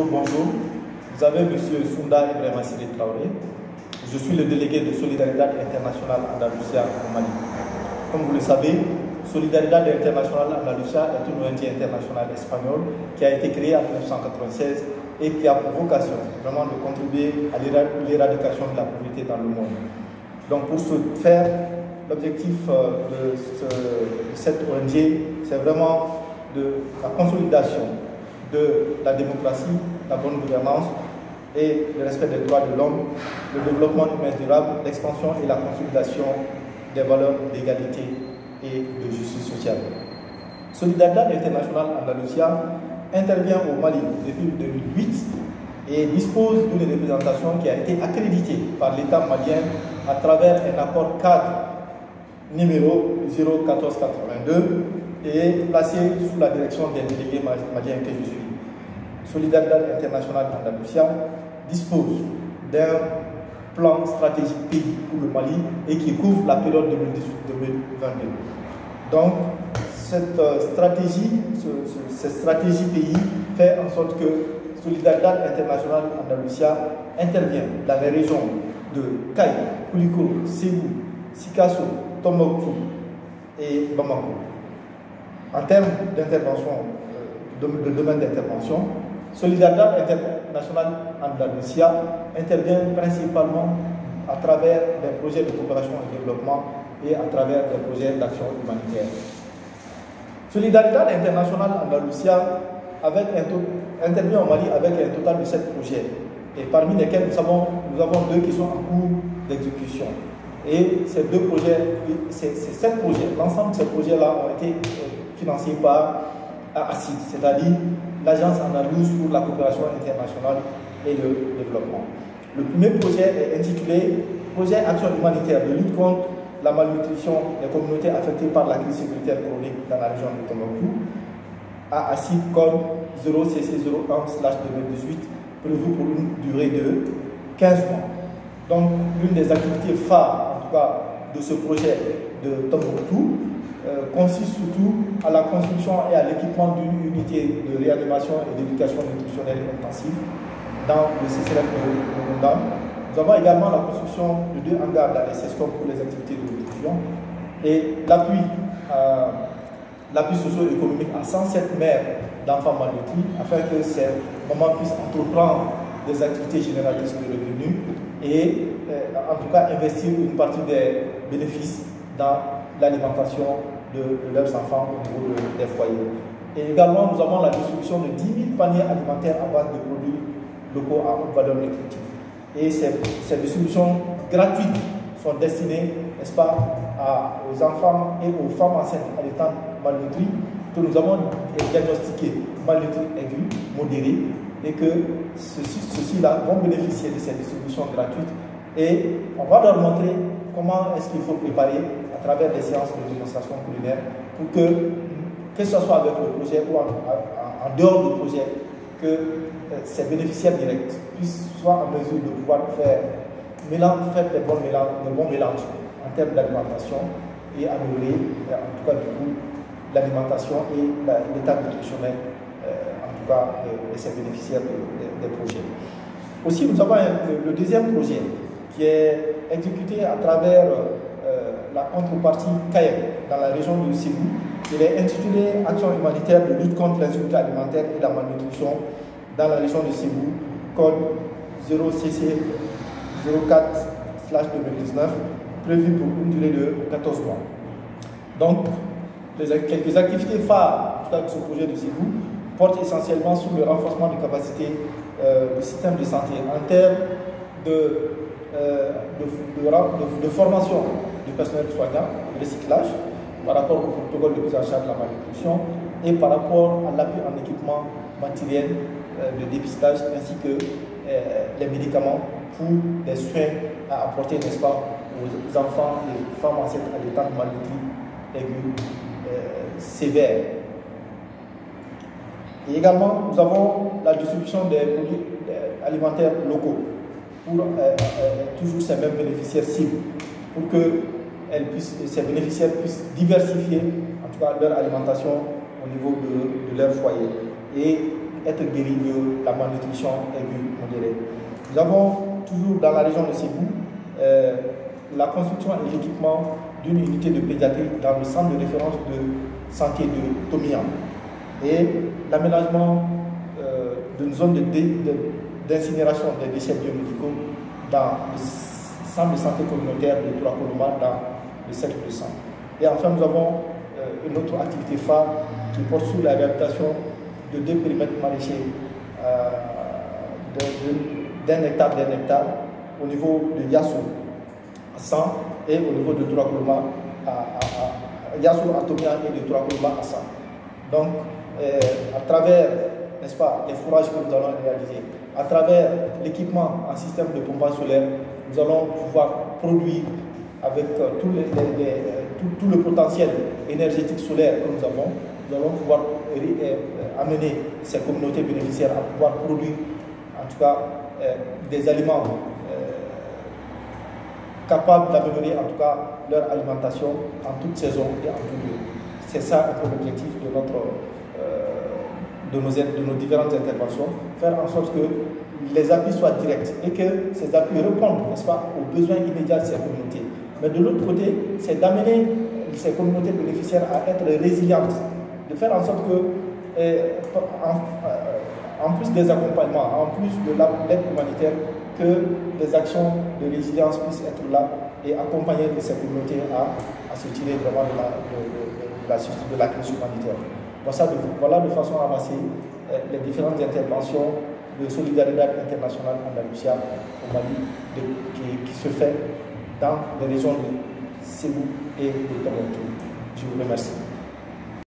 bonjour. Vous avez M. Sounda Ibrahima Sidi Traoré. Je suis le délégué de Solidaridad Internacional Andalusia au Mali. Comme vous le savez, Solidaridad Internacional Andalusia est une ONG internationale espagnole qui a été créée en 1996 et qui a pour vocation vraiment de contribuer à l'éradication de la pauvreté dans le monde. Donc pour ce faire, l'objectif de cette ONG, c'est vraiment la consolidation de la démocratie, la bonne gouvernance et le respect des droits de l'homme, le développement humain durable, l'expansion et la consolidation des valeurs d'égalité et de justice sociale. Solidaridad Internacional Andalusia intervient au Mali depuis 2008 et dispose d'une représentation qui a été accréditée par l'État malien à travers un accord cadre numéro 01482 et placé sous la direction des délégués maliens que je suis. Solidaridad Internacional Andalusia dispose d'un plan stratégique pays pour le Mali et qui couvre la période 2018-2022. Donc, cette stratégie pays fait en sorte que Solidaridad Internacional Andalusia intervient dans les régions de Kay, Koulikoro, Ségou, Sikasso, Tombouctou et Bamako. En termes d'intervention, de domaine d'intervention, Solidaridad Internacional Andalusia intervient principalement à travers des projets de coopération et développement et à travers des projets d'action humanitaire. Solidaridad Internacional Andalusia intervient au Mali avec un total de 7 projets, et parmi lesquels nous avons 2 qui sont en cours d'exécution. Et ces 7 projets, l'ensemble de ces projets-là ont été financés par ACID, c'est-à-dire l'Agence andalouse pour la coopération internationale et le développement. Le premier projet est intitulé Projet Action humanitaire de lutte contre la malnutrition des communautés affectées par la crise sécuritaire chronique dans la région de Tombouctou, à ACID code 0CC01/2018, prévu pour une durée de 15 mois. Donc, l'une des activités phares, en tout cas, de ce projet de Tombouctou consiste surtout à la construction et à l'équipement d'une unité de réanimation et d'éducation nutritionnelle intensive dans le CCRF de Mondam. Nous avons également la construction de 2 hangars dans les CESCOM pour les activités de nutrition et l'appui socio-économique à 107 mères d'enfants malnutris afin que ces mamans puissent entreprendre des activités génératrices de revenus et en tout cas investir une partie des bénéfices dans l'alimentation de leurs enfants au niveau des foyers. Et également, nous avons la distribution de 10 000 paniers alimentaires à base de produits locaux à haute valeur nutritive. Et ces distributions gratuites sont destinées, n'est-ce pas, aux enfants et aux femmes enceintes à l'état malnutris que nous avons diagnostiqués malnutris aigus, modérés, et que ceux-ci-là vont bénéficier de ces distributions gratuites. Et on va leur montrer comment est-ce qu'il faut préparer à travers des séances de démonstration culinaire pour que ce soit avec le projet ou en dehors du projet, que ces bénéficiaires directs puissent soit en mesure de pouvoir faire des bons mélanges en termes d'alimentation et améliorer en tout cas du coup l'alimentation et l'état nutritionnel en tout cas de ces bénéficiaires des projets. Aussi, nous avons le deuxième projet qui est exécuté à travers la contrepartie Kayem dans la région de Ségou. Il est intitulé Action humanitaire de lutte contre l'insécurité alimentaire et la malnutrition dans la région de Ségou, code 0CC 04/2019, prévu pour une durée de 14 mois. Donc, quelques activités phares en tout cas, de ce projet de Ségou portent essentiellement sur le renforcement des capacités du système de santé en termes de formation du personnel soignant, de recyclage, par rapport au protocole de prise en charge de la malnutrition et par rapport à l'appui en équipement matériel de dépistage ainsi que les médicaments pour les soins à apporter, n'est-ce pas, aux enfants et femmes enceintes à l'état de malnutrie aiguë sévère. Et également, nous avons la distribution des produits alimentaires locaux pour toujours ces mêmes bénéficiaires cibles, pour que ces bénéficiaires puissent diversifier en tout cas leur alimentation au niveau de leur foyer. Et être guéris de la malnutrition aiguë modérée. Nous avons toujours dans la région de Ségou la construction et l'équipement d'une unité de pédiatrie dans le centre de référence de santé de Tomian et l'aménagement d'une zone d'incinération des déchets biomédicaux dans le centre de santé communautaire de Tourakoloma dans le cercle de sang. Et enfin, nous avons une autre activité phare qui porte sur la réhabilitation de 2 périmètres maraîchers d'un hectare au niveau de Yassou à 100 et au niveau de Tourakoloma à Yassou à Tomian et de Tourakoloma à 100. Donc, à travers, n'est-ce pas, les fourrages que nous allons réaliser, à travers l'équipement en système de pompage solaire, nous allons pouvoir produire avec tout le potentiel énergétique solaire que nous allons pouvoir amener ces communautés bénéficiaires à pouvoir produire, en tout cas, des aliments capables d'améliorer, en tout cas, leur alimentation en toute saison et en tout lieu. C'est ça un peu l'objectif de nos différentes interventions, faire en sorte que les appuis soient directs et que ces appuis répondent, n'est-ce pas, aux besoins immédiats de ces communautés. Mais de l'autre côté, c'est d'amener ces communautés bénéficiaires à être résilientes, de faire en sorte que, en plus des accompagnements, en plus de l'aide humanitaire, que des actions de résilience puissent être là et accompagner ces communautés à se tirer vraiment de la crise humanitaire. Voilà de façon avancée les différentes interventions de solidarité internationale Andalusia au Mali qui se fait dans les régions de Ségou et de Tombouctou. Je vous remercie.